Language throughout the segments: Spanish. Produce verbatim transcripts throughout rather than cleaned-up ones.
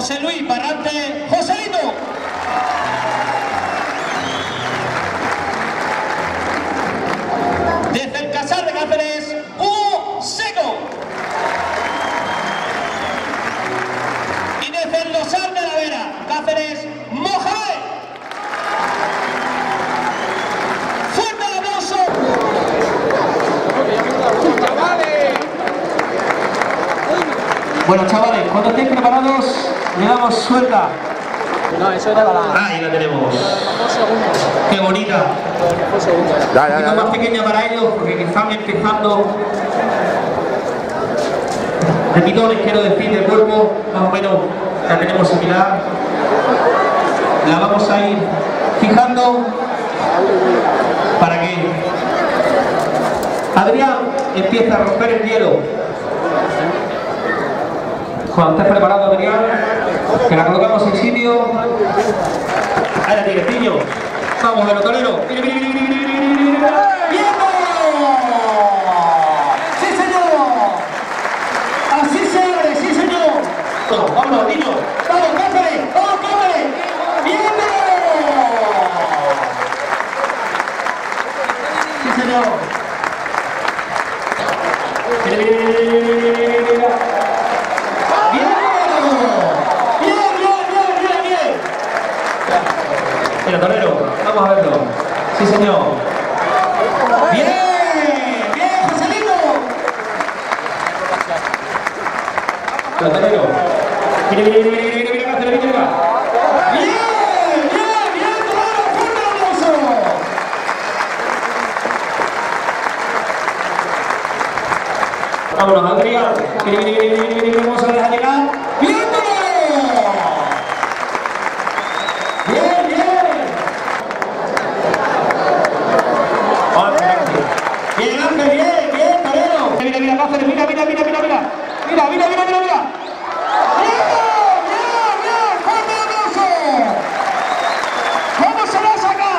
José Luis Barrante, Joselito. Desde el Casal de Cáceres, Hugo Seco. Y desde el Losar de la Vera, Cáceres, Mohamed. ¡Fuerte el aplauso! Bueno, chavales, cuando estéis preparados, le damos suelta. No, eso era la... Ahí la tenemos. Qué bonita. Ya, ya, ya, Un poquito ya. más pequeña para ellos, porque están empezando. De pitones, quiero decir, de cuerpo, más o menos la tenemos similar. La vamos a ir fijando. ¿Para qué? Adrián empieza a romper el hielo. Cuando estés preparado, Adrián, que la colocamos en sitio. Ahí la tienes, niño. Vamos, velotonero. ¡Mire, mire, mire, mire, mire, mire, mire! ¡Viendo! ¡Sí, señor! ¡Así se abre, sí, señor! Todo, vámonos, niño. ¡Vamos, Cáceres! ¡Vamos, Cáceres! ¡Viendo! ¡Sí, señor! ¡Mire, mire, mire, mire, mire, mire, mire! Mira, torero, vamos a verlo. Sí, señor. ¡Bien! ¡Bien, Joselito! Mira, torero. Mira, mira, mira, mira, mira, mira, mira, mira, mira. ¡Bien! ¡Bien, bien, torero! ¡Fuerte el aplauso! Vámonos, Adrián. Mira, mira, mira, mira, mira, mira, cómo se lo deja llegar. ¡Bien, torero! Mira, mira, Cáceres, mira, mira, mira, mira, mira. Mira, mira, mira, mira, mira. ¡Bien! ¡Bien, bien! ¡Fuerte el aplauso! ¿Cómo se lo ha sacado?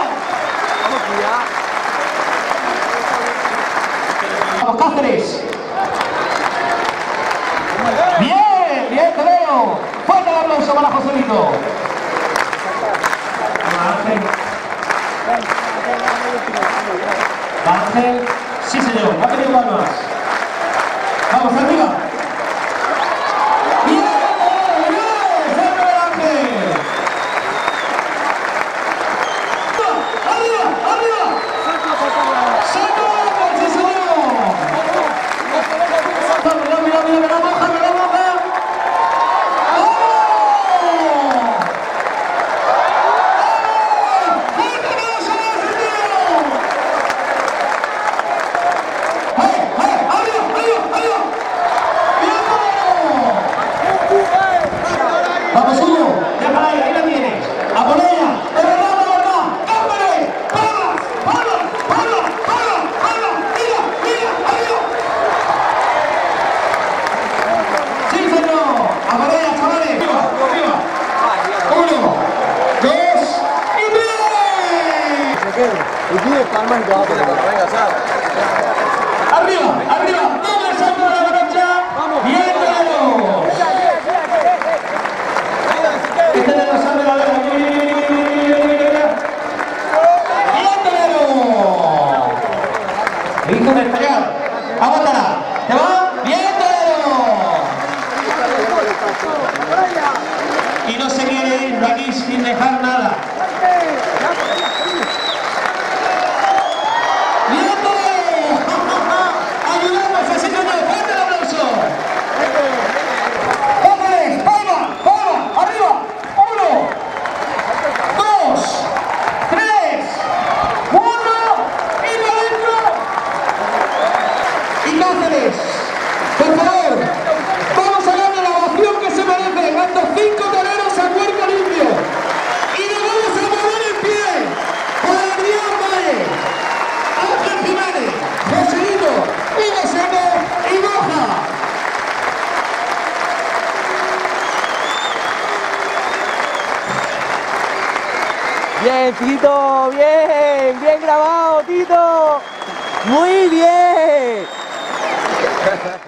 Vamos, Cáceres. Bien, bien, torero. Fuerte el aplauso para Joselito. Ángel. Ángel. Sí, señor. Ha tenido palmas. Vamos arriba. ¡Bien! ¡Bien! ¡Fuerte el Ángel! ¡Arriba! ¡Arriba! ¡Salto el Ángel! ¡Sí, señor! ¡Mira, mira, mira! ¡Me la moja! ¡Me la moja! ¡Vamos, Hugo! ¡Ya para ahí! ¡Ahí la tienes! ¡A por ella! ¡De verdad, de verdad! ¡Cámara! ¡Palmas! ¡Palmas! ¡Palmas! ¡Palmas! ¡Palmas! ¡Mira! ¡Mira! ¡Arriba! ¡Sí, señor! ¡A por ella, chavales! ¡Arriba! ¡Arriba! ¡Uno! ¡Dos! ¡Y tres! Y tienes palmas y te vas a poner con la venga, ¿sabes? ¡Arriba! ¡Arriba! ¡Doble salto a la derecha! ¡Bien, toreros! Este de la sal de la vera. ¡Bien, torero! Hijo de estallar. ¡Aguántala! ¿Te va? ¡Bien, torero! Y no se quiere ir de aquí sin dejar nada. ¡Bien, torero! ¡Ayudamos a ese señor! ¡Fuerte el aplauso! ¡Cáceres! ¡Palma! ¡Palma! ¡Arriba! ¡Uno! ¡Dos! ¡Tres! ¡Uno! ¡Y para adentro! ¡Y Cáceres! ¡Por favor! ¡Vamos a darle la ovación que se merecen a estos cinco toreros a cuerpo limpio! ¡Y nos vamos a mover en pie! ¡Con Adrián Valle! ¡Ángel Jiménez! ¡Joselito! ¡Hugo Seco! ¡Y Moja! Bien, Tito, bien, bien grabado, Tito. Muy bien.